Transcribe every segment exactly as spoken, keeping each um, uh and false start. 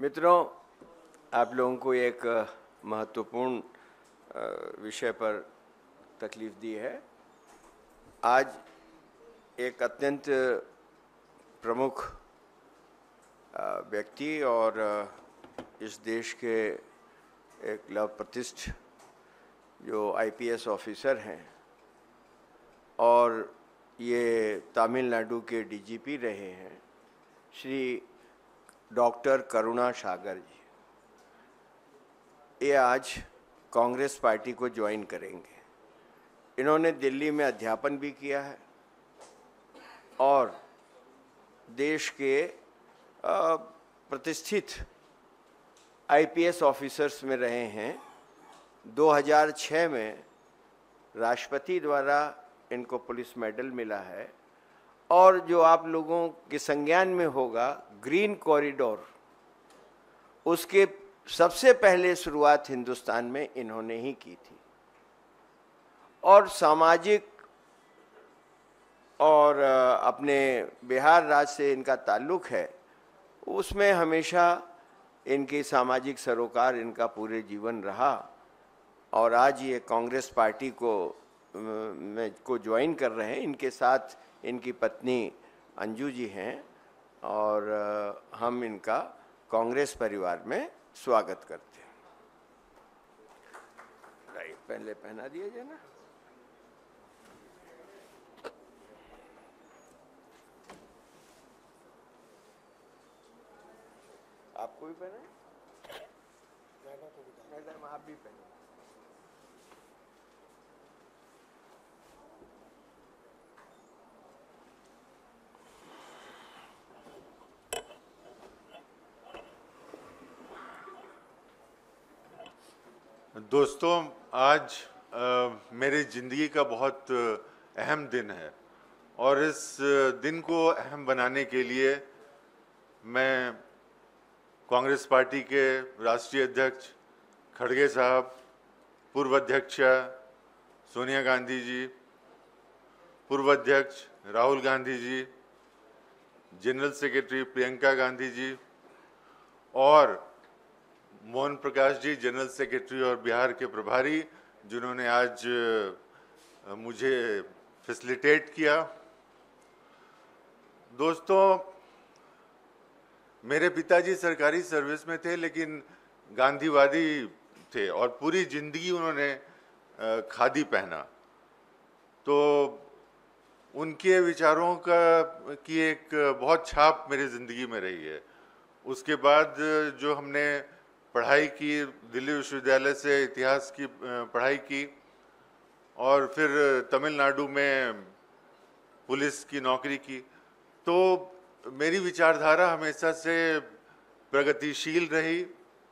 मित्रों, आप लोगों को एक महत्वपूर्ण विषय पर तकलीफ दी है। आज एक अत्यंत प्रमुख व्यक्ति और इस देश के एक लव प्रतिष्ठ जो आईपीएस ऑफिसर हैं और ये तमिलनाडु के डीजीपी रहे हैं, श्री डॉक्टर करुणा सागर जी, ये आज कांग्रेस पार्टी को ज्वाइन करेंगे। इन्होंने दिल्ली में अध्यापन भी किया है और देश के प्रतिष्ठित आईपीएस ऑफिसर्स में रहे हैं। दो हज़ार छह में राष्ट्रपति द्वारा इनको पुलिस मेडल मिला है और जो आप लोगों के संज्ञान में होगा, ग्रीन कॉरिडोर, उसके सबसे पहले शुरुआत हिंदुस्तान में इन्होंने ही की थी। और सामाजिक और अपने बिहार राज्य से इनका ताल्लुक है, उसमें हमेशा इनकी सामाजिक सरोकार इनका पूरे जीवन रहा और आज ये कांग्रेस पार्टी को में को ज्वाइन कर रहे हैं। इनके साथ इनकी पत्नी अंजू जी हैं और हम इनका कांग्रेस परिवार में स्वागत करते हैं। राइट, पहले पहना दिया जाए ना। आपको भी पहना है? मैडम आप भी पहने। दोस्तों, आज आ, मेरी ज़िंदगी का बहुत अहम दिन है और इस दिन को अहम बनाने के लिए मैं कांग्रेस पार्टी के राष्ट्रीय अध्यक्ष खड़गे साहब, पूर्व अध्यक्षा सोनिया गांधी जी, पूर्व अध्यक्ष राहुल गांधी जी, जनरल सेक्रेटरी प्रियंका गांधी जी और मोहन प्रकाश जी, जनरल सेक्रेटरी और बिहार के प्रभारी, जिन्होंने आज मुझे फैसिलिटेट किया। दोस्तों, मेरे पिताजी सरकारी सर्विस में थे लेकिन गांधीवादी थे और पूरी जिंदगी उन्होंने खादी पहना। तो उनके विचारों का की एक बहुत छाप मेरी ज़िंदगी में रही है। उसके बाद जो हमने पढ़ाई की, दिल्ली विश्वविद्यालय से इतिहास की पढ़ाई की और फिर तमिलनाडु में पुलिस की नौकरी की, तो मेरी विचारधारा हमेशा से प्रगतिशील रही।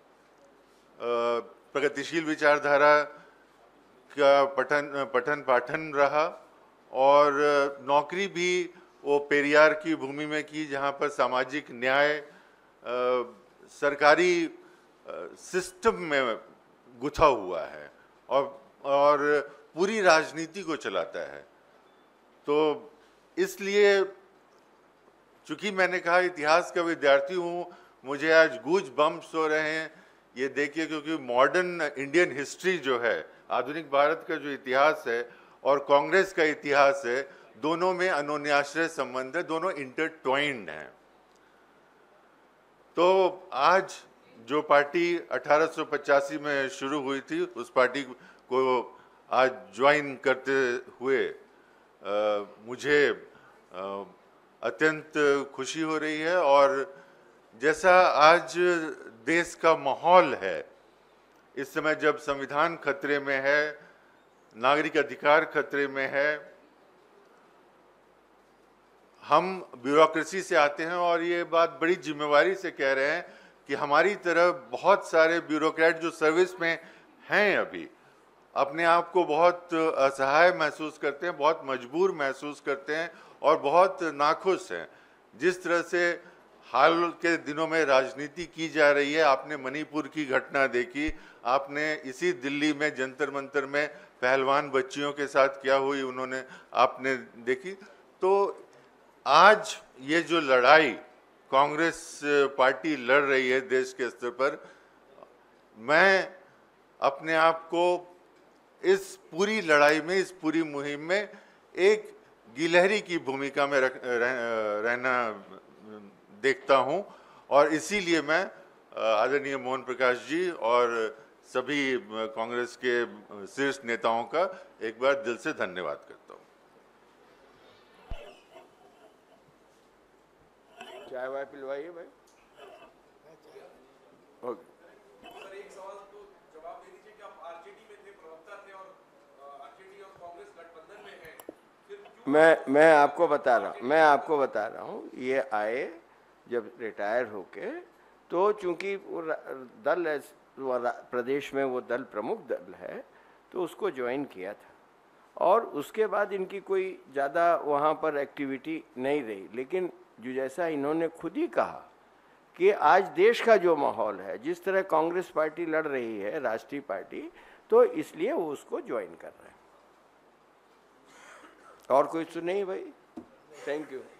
प्रगतिशील विचारधारा का पठन पठन पाठन रहा और नौकरी भी वो पेरियार की भूमि में की जहाँ पर सामाजिक न्याय सरकारी सिस्टम में गुथा हुआ है और और पूरी राजनीति को चलाता है। तो इसलिए चूंकि मैंने कहा इतिहास का विद्यार्थी हूँ, मुझे आज गूज बम्प्स हो रहे हैं ये देखिए, क्योंकि मॉडर्न इंडियन हिस्ट्री जो है, आधुनिक भारत का जो इतिहास है और कांग्रेस का इतिहास है, दोनों में अन्योन्याश्रय संबंध है, दोनों इंटरट्वाइंड हैं। तो आज जो पार्टी अठारह सौ पचासी में शुरू हुई थी, उस पार्टी को आज ज्वाइन करते हुए आ, मुझे आ, अत्यंत खुशी हो रही है। और जैसा आज देश का माहौल है, इस समय जब संविधान खतरे में है, नागरिक अधिकार खतरे में है, हम ब्यूरोक्रेसी से आते हैं और ये बात बड़ी जिम्मेवारी से कह रहे हैं कि हमारी तरफ बहुत सारे ब्यूरोक्रेट जो सर्विस में हैं अभी अपने आप को बहुत असहाय महसूस करते हैं, बहुत मजबूर महसूस करते हैं और बहुत नाखुश हैं। जिस तरह से हाल के दिनों में राजनीति की जा रही है, आपने मणिपुर की घटना देखी, आपने इसी दिल्ली में जंतर मंतर में पहलवान बच्चियों के साथ क्या हुई उन्होंने आपने देखी। तो आज ये जो लड़ाई कांग्रेस पार्टी लड़ रही है देश के स्तर पर, मैं अपने आप को इस पूरी लड़ाई में, इस पूरी मुहिम में एक गिलहरी की भूमिका में रख, रह, रहना देखता हूं, और इसीलिए मैं आदरणीय मोहन प्रकाश जी और सभी कांग्रेस के शीर्ष नेताओं का एक बार दिल से धन्यवाद करता हूं। चाय वाय पिलवाइए भाई। ओके। सर एक सवाल तो जवाब दे दीजिए कि आप आरजेडी में थे, प्रवक्ता थे, और आरजेडी और कांग्रेस गठबंधन में है, फिर क्यों? मैं मैं आपको बता रहा हूँ मैं आपको बता रहा हूँ ये आए जब रिटायर होके, तो चूंकि वो दल है, प्रदेश में वो दल प्रमुख दल है, तो उसको ज्वाइन किया था, और उसके बाद इनकी कोई ज़्यादा वहाँ पर एक्टिविटी नहीं रही। लेकिन जो जैसा इन्होंने खुद ही कहा कि आज देश का जो माहौल है, जिस तरह कांग्रेस पार्टी लड़ रही है, राष्ट्रीय पार्टी, तो इसलिए वो उसको ज्वाइन कर रहे हैं। और कोई तो नहीं भाई। Thank you.